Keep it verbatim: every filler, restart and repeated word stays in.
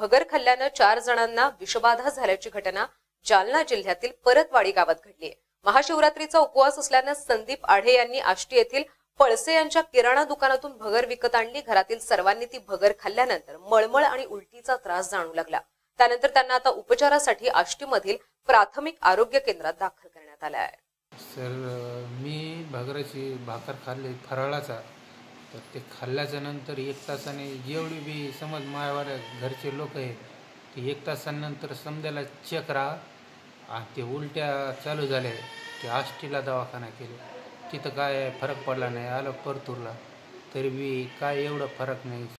भगर खाल्ल्यानं चार जणांना विषबाधा झाल्याची घटना जालना जिल्ह्यातील परतवाडी गावात घडली आहे। महाशिवरात्रीचा उपवास असल्यानं संदीप आढे यांनी आष्टी येथील पळसे यांच्या किराणा दुकानातून भगर विकत आणली। घरातील सर्वांनी ती भगर खाल्ल्यानंतर मळमळ आणि उलटीचा त्रास जाणवू लागला। त्यानंतर त्यांना आता उपचारासाठी आष्टीमधील प्राथमिक आरोग्य केंद्रात दाखल करण्यात आले आहे। सर मी भगराची भाकर खाल्ली फराळाचा, तर ते खाल्ल्याच्या नंतर एक तासाने जेवढी बी समज मायावाल्या घरचे लोक आहे ते एक तासानंतर समजायला चेक राहा आणि ते उलट्या चालू झाल्या। ते आष्टीला दवाखाना केला, तिथं काय फरक पडला नाही। आलं परतूरला तरी बी काय एवढं फरक नाही।